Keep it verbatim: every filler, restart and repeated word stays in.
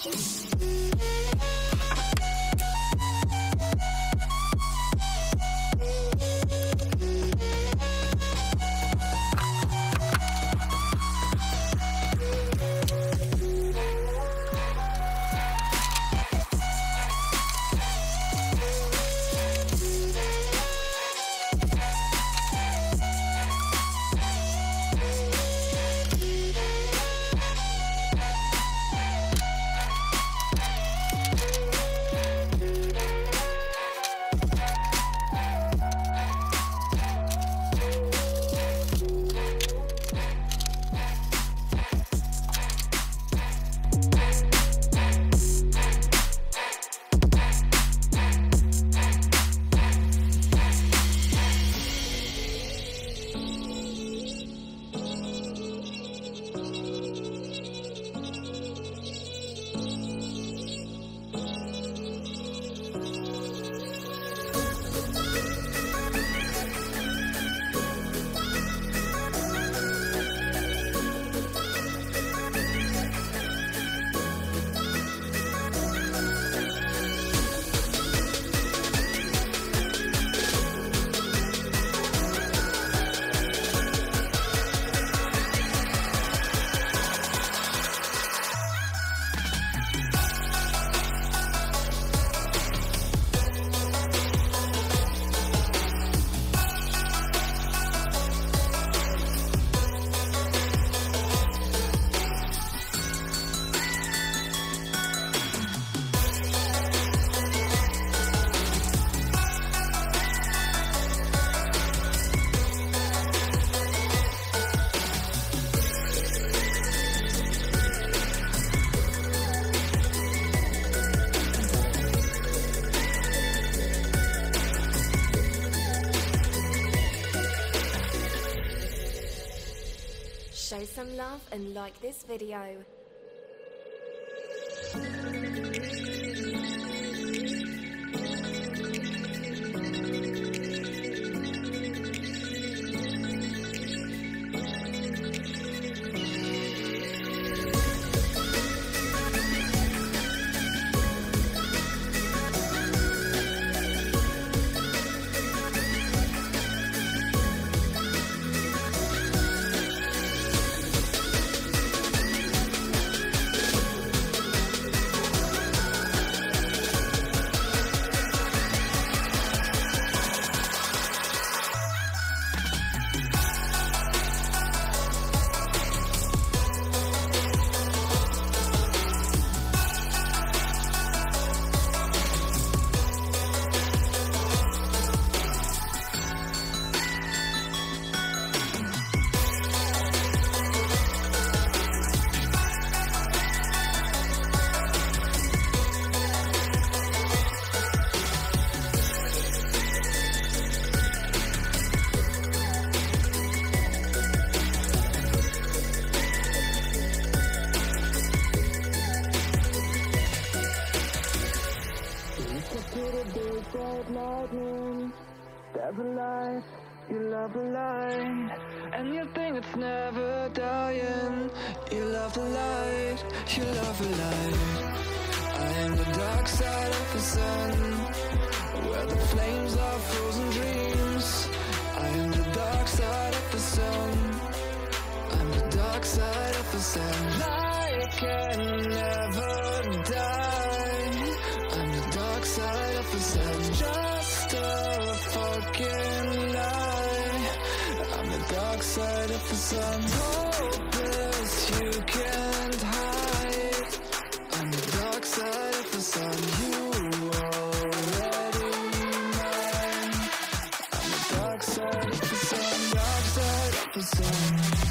Show some love and like this video. There's a light, you love the light, and you think it's never dying. You love the light, you love the light. I am the dark side of the sun, where the flames are frozen dreams. I am the dark side of the sun, I'm the dark side of the sun. Light can never die, I'm the dark side of the sun. Just a fucking lie, I'm the dark side of the sun. Hopeless, you can't hide, I'm the dark side of the sun. You already mine, I'm the dark side of the sun. Dark side of the sun.